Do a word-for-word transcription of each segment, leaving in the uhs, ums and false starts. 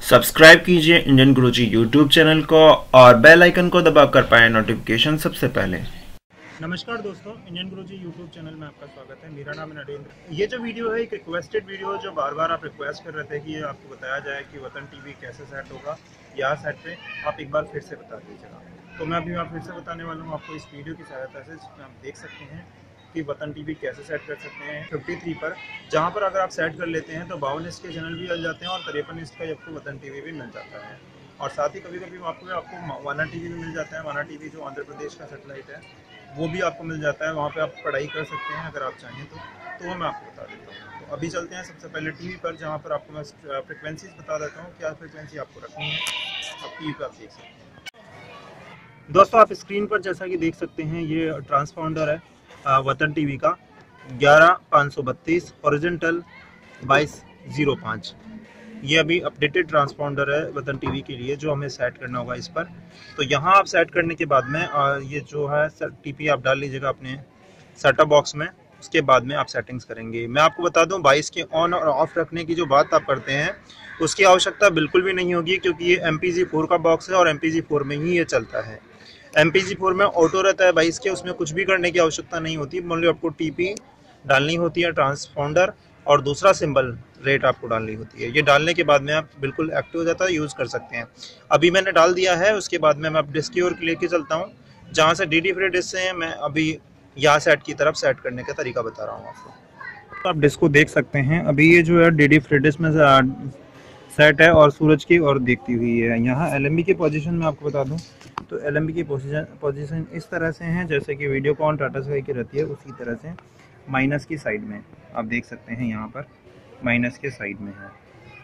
Subscribe कीजिए Indian गुरुजी YouTube channel को और बेल आइकन को दबाकर पाएं नोटिफिकेशन सबसे पहले। नमस्कार दोस्तों, इंडियन गुरुजी यूट्यूब चैनल में आपका स्वागत है। मेरा नाम है नरेंद्र। ये जो वीडियो है एक रिक्वेस्टेड वीडियो है, जो बार बार आप रिक्वेस्ट कर रहे थे कि आपको बताया जाए कि वतन टीवी कैसे सेट होगा। यहाँ सेट पे आप एक बार फिर से बता दीजिएगा। तो मैं अभी आप फिर से बताने वाला हूँ आपको इस वीडियो की सहायता से, जिसमें आप देख सकते हैं कि वतन टीवी कैसे सेट कर सकते हैं तिरेपन पर, जहाँ पर अगर आप सेट कर लेते हैं तो बावन इंच के चैनल भी मिल जाते हैं और तिरपन इंच का आपको वतन टीवी भी मिल जाता है। और साथ ही कभी कभी आपको आपको वाना टीवी भी मिल जाता है। वाना टीवी जो आंध्र प्रदेश का सेटेलाइट है वो भी आपको मिल जाता है। वहाँ पे आप पढ़ाई कर सकते हैं अगर आप चाहें तो तो वो मैं आपको बता देता हूँ। तो अभी चलते हैं सबसे पहले टीवी पर, जहाँ पर आपको मैं फ्रिक्वेंसीज बता देता हूँ क्या फ्रिक्वेंसी आपको रखनी है। आप टीवी पर आप देख सकते हैं। दोस्तों आप स्क्रीन पर जैसा कि देख सकते हैं ये ट्रांसपॉन्डर है आ, वतन टीवी का ग्यारह पाँच सौ बत्तीस हॉरिजॉन्टल बाईस जीरो पाँच। ये अभी अपडेटेड ट्रांसपॉन्डर है वतन टीवी के लिए, जो हमें सेट करना होगा इस पर। तो यहाँ आप सेट करने के बाद में आ, ये जो है टीपी आप डाल लीजिएगा अपने सेटअप बॉक्स में। उसके बाद में आप सेटिंग्स करेंगे। मैं आपको बता दूं बाईस के ऑन और ऑफ रखने की जो बात आप करते हैं उसकी आवश्यकता बिल्कुल भी नहीं होगी, क्योंकि ये एम पी जी फोर का बॉक्स है और एम पी जी फोर में ही ये चलता है। एम पी जी फोर में ऑटो रहता है बाईस के, उसमें कुछ भी करने की आवश्यकता नहीं होती। मान लो आपको टीपी डालनी होती है, ट्रांसपॉन्डर और दूसरा सिंबल रेट आपको डालनी होती है। ये डालने के बाद में आप बिल्कुल एक्टिव हो जाता है, यूज़ कर सकते हैं। अभी मैंने डाल दिया है। उसके बाद में मैं अब डिस्क की ओर लेके चलता हूँ, जहाँ से डी डी फ्री डिस्क से मैं अभी यहाँ सेट की तरफ सेट करने का तरीका बता रहा हूँ आपको। तो आप डिस्क को देख सकते हैं। अभी ये जो है डी डी फ्री डिस्क में सेट है और सूरज की ओर देखती हुई है। यहाँ एल एम बी की पोजीशन में आपको बता दूँ तो एल एम बी की पोजीशन पोजीशन इस तरह से है जैसे कि वीडियोकॉन टाटा स्काई की रहती है, उसी तरह से माइनस की साइड में आप देख सकते हैं। यहाँ पर माइनस के साइड में है।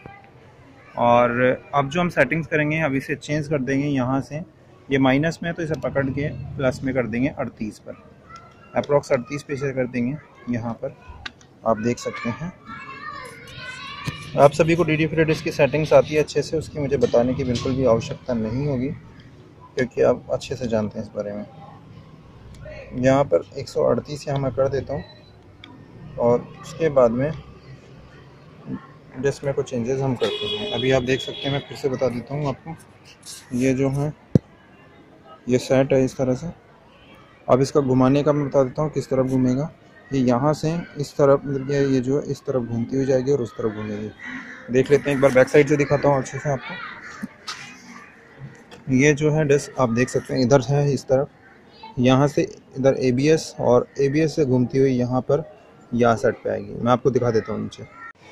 और अब जो हम सेटिंग्स करेंगे अभी इसे चेंज कर देंगे। यहाँ से ये माइनस में है तो इसे पकड़ के प्लस में कर देंगे अड़तीस पर, अप्रॉक्स अड़तीस पे से कर देंगे। यहाँ पर आप देख सकते हैं। आप सभी को डी डी फ्री डिस्क की सेटिंग्स आती है अच्छे से, उसकी मुझे बताने की बिल्कुल भी आवश्यकता नहीं होगी, क्योंकि आप अच्छे से जानते हैं इस बारे में। यहाँ पर एक सौ अड़तीस यहाँ मैं कर देता हूँ और उसके बाद में डिस्क में कुछ चेंजेस हम करते हैं। अभी आप देख सकते हैं, मैं फिर से बता देता हूँ आपको। ये जो है ये सेट है इस तरह से। अब इसका घुमाने का मैं बता देता हूँ किस तरफ घूमेगा। ये यहाँ से इस तरफ, मतलब ये ये जो है इस तरफ घूमती हुई जाएगी और उस तरफ घूमेगी। देख लेते हैं, एक बार बैक साइड से दिखाता हूँ अच्छे से आपको। ये जो है डिस्क आप देख सकते हैं इधर है इस तरफ, यहाँ से इधर ए बी एस और ए बी एस से घूमती हुई यहाँ पर यहाँ सेट पे आएगी। मैं आपको दिखा देता हूँ नीचे।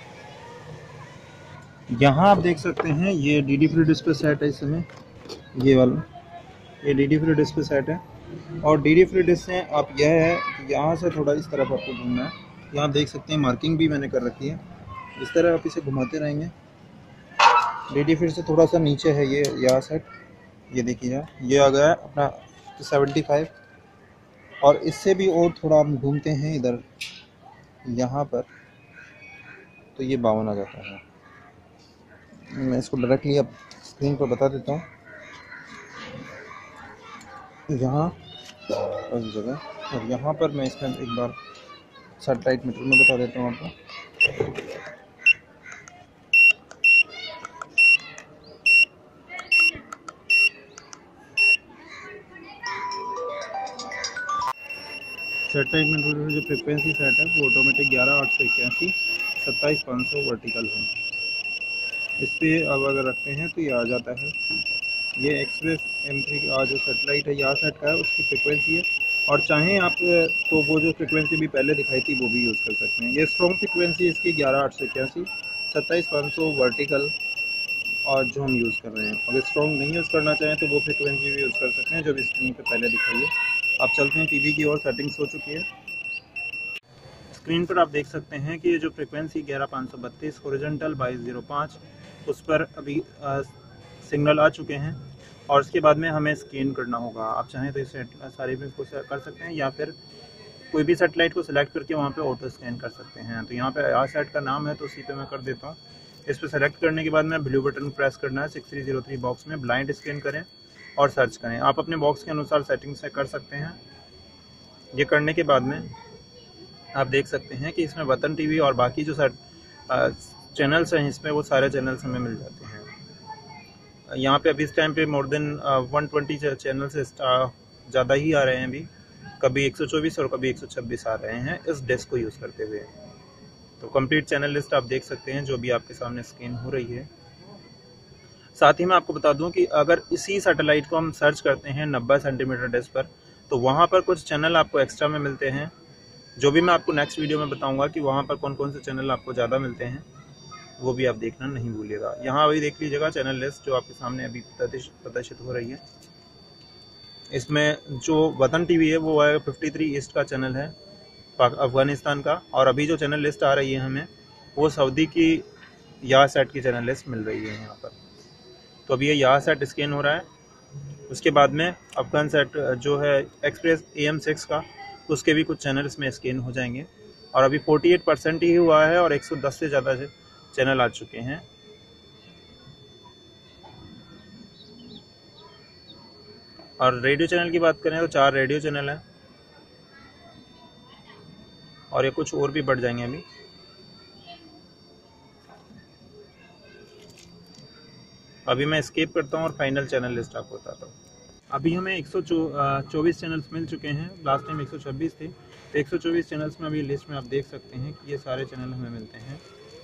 यहाँ आप देख सकते हैं ये डी डी फ्री डिस्क पे सेट है इस समय। ये वाला ये डी डी फ्री डिस्क पे सेट है। और डी डी फ्री डिस्क से आप यह है कि यहाँ से थोड़ा इस तरफ आपको घूमना है। यहाँ देख सकते हैं मार्किंग भी मैंने कर रखी है। इस तरह आप इसे घुमाते रहेंगे। डी डी फ्री से थोड़ा सा नीचे है ये यहाँ सेट, ये देखिए ये आ गया अपना सेवेंटी फाइव। और इससे भी और थोड़ा हम घूमते हैं इधर यहाँ पर तो ये बावन आ जाता है। मैं इसको डायरेक्टली अब स्क्रीन पर बता देता हूँ। यहाँ उस जगह और यहाँ पर मैं इसमें एक बार सैटेलाइट मीटर में बता देता हूँ आपको। सैटेलाइट मीटर जो फ्रिक्वेंसी सेट है वो ऑटोमेटिक ग्यारह आठ सौ इक्यासी सत्ताईस पाँच सौ वर्टिकल है। इस पर अब अगर रखते हैं तो ये आ जाता है। ये एक्सप्रेस एम थ्री का जो सेटेलाइट है यहाँ सेट का है, उसकी फ्रिक्वेंसी है। और चाहें आप तो वो जो फ्रिक्वेंसी भी पहले दिखाई थी वो भी यूज़ कर सकते हैं। ये स्ट्रॉन्ग फ्रिक्वेंसी इसकी ग्यारह आठ सौ इक्यासी सत्ताईस पाँच सौ वर्टिकल और जो हम यूज़ कर रहे हैं। अगर स्ट्रॉन्ग नहीं यूज़ करना चाहें तो वो फ्रिक्वेंसी भी यूज़ कर सकते हैं जो भी स्क्रीन पर पहले दिखाई है। आप चलते हैं टीवी की ओर। सेटिंग्स हो चुकी है। स्क्रीन पर आप देख सकते हैं कि ये जो फ्रिक्वेंसी ग्यारह पाँच सौ बत्तीस हॉरिजॉन्टल बाईस जीरो पाँच, उस पर अभी आ, सिग्नल आ चुके हैं। और उसके बाद में हमें स्कैन करना होगा। आप चाहें तो इस सारे में को कर सकते हैं, या फिर कोई भी सेटेलाइट को सिलेक्ट करके वहाँ पे ऑटो स्कैन कर सकते हैं। तो यहाँ पे आर सेट का नाम है तो उसी पे मैं कर देता हूँ। इस पर सेलेक्ट करने के बाद में ब्लू बटन प्रेस करना है। Six three zero three box में ब्लाइंड स्कैन करें और सर्च करें। आप अपने बॉक्स के अनुसार सेटिंग से कर सकते हैं। ये करने के बाद में आप देख सकते हैं कि इसमें वतन टीवी और बाकी जो चैनल्स हैं इसमें वो सारे चैनल्स हमें मिल जाते हैं। यहाँ पे अभी इस टाइम पे more than one twenty channel से ज़्यादा ही आ रहे हैं अभी, कभी एक सौ चौबीस और कभी एक सौ छब्बीस आ रहे हैं इस डेस्क को यूज़ करते हुए। तो कंप्लीट चैनल लिस्ट आप देख सकते हैं जो भी आपके सामने स्क्रीन हो रही है। साथ ही मैं आपको बता दूं कि अगर इसी सैटेलाइट को हम सर्च करते हैं नब्बे सेंटीमीटर डेस्क पर, तो वहाँ पर कुछ चैनल आपको एक्स्ट्रा में मिलते हैं, जो भी मैं आपको नेक्स्ट वीडियो में बताऊंगा कि वहाँ पर कौन कौन से चैनल आपको ज़्यादा मिलते हैं, वो भी आप देखना नहीं भूलिएगा। यहाँ अभी देख लीजिएगा चैनल लिस्ट जो आपके सामने अभी प्रदर्शित हो रही है। इसमें जो वतन टीवी है वो है तिरेपन ईस्ट का चैनल है अफगानिस्तान का, और अभी जो चैनल लिस्ट आ रही है हमें वो सऊदी की या सेट की चैनल लिस्ट मिल रही है यहाँ पर। तो अभी ये या सेट स्कैन हो रहा है, उसके बाद में अफगान सेट जो है एक्सप्रेस ए एम सिक्स का, उसके भी कुछ चैनल इसमें स्कैन हो जाएंगे। और अभी अड़तालीस परसेंट ही हुआ है और एक सौ दस से ज़्यादा चैनल आ चुके हैं। और रेडियो चैनल की बात करें तो चार रेडियो चैनल हैं और ये कुछ और भी बढ़ जाएंगे अभी। अभी मैं स्किप करता हूँ और फाइनल चैनल लिस्ट आपको बताता हूँ। अभी हमें एक सौ चौबीस चैनल्स मिल चुके हैं, लास्ट टाइम एक सौ छब्बीस थे, तो एक सौ चौबीस चैनल्स में अभी लिस्ट में आप देख सकते हैं कि ये सारे चैनल हमें मिलते हैं,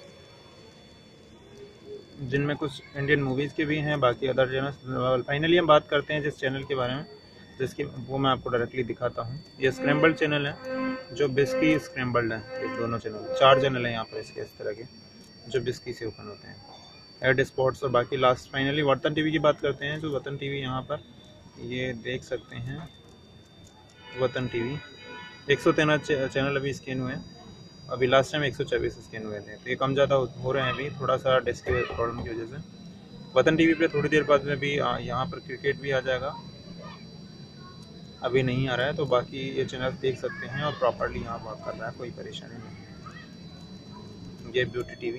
जिनमें कुछ इंडियन मूवीज़ के भी हैं, बाकी अदर चैनल। फाइनली हम बात करते हैं जिस चैनल के बारे में, जिसकी वो मैं आपको डायरेक्टली दिखाता हूँ। ये स्क्रैम्बल्ड चैनल है, जो बिस्की स्क्रैम्बल्ड है। ये दोनों चैनल, चार चैनल हैं यहाँ पर इसके इस तरह के, जो बिस्की से ओपन होते हैं, एड स्पोर्ट्स और बाकी। लास्ट फाइनली वतन टीवी की बात करते हैं, जो वतन टीवी यहाँ पर ये देख सकते हैं, वतन टीवी एक सौ तेरह चैनल अभी स्कैन हुए हैं, अभी लास्ट टाइम एक सौ चौबीस स्कैन हुए थे, तो ये कम ज़्यादा हो रहे हैं अभी थोड़ा सा डेस्क के प्रॉब्लम की वजह से। वतन टीवी पे थोड़ी देर बाद में भी यहाँ पर क्रिकेट भी आ जाएगा, अभी नहीं आ रहा है, तो बाकी ये चैनल देख सकते हैं और प्रॉपरली यहाँ वर्क कर रहा है, कोई परेशानी नहीं। ये ब्यूटी टीवी,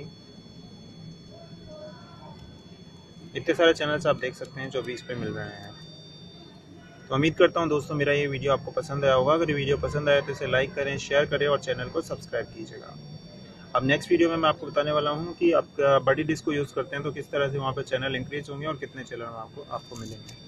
इतने सारे चैनल्स आप देख सकते हैं जो भी इस पे मिल रहे हैं। तो उम्मीद करता हूं दोस्तों मेरा ये वीडियो आपको पसंद आया होगा। अगर ये वीडियो पसंद आया तो इसे लाइक करें, शेयर करें और चैनल को सब्सक्राइब कीजिएगा। अब नेक्स्ट वीडियो में मैं आपको बताने वाला हूं कि आप बड़ी डिस्क को यूज़ करते हैं तो किस तरह से वहाँ पर चैनल इंक्रीज होंगे और कितने चैनल आपको आपको मिलेंगे।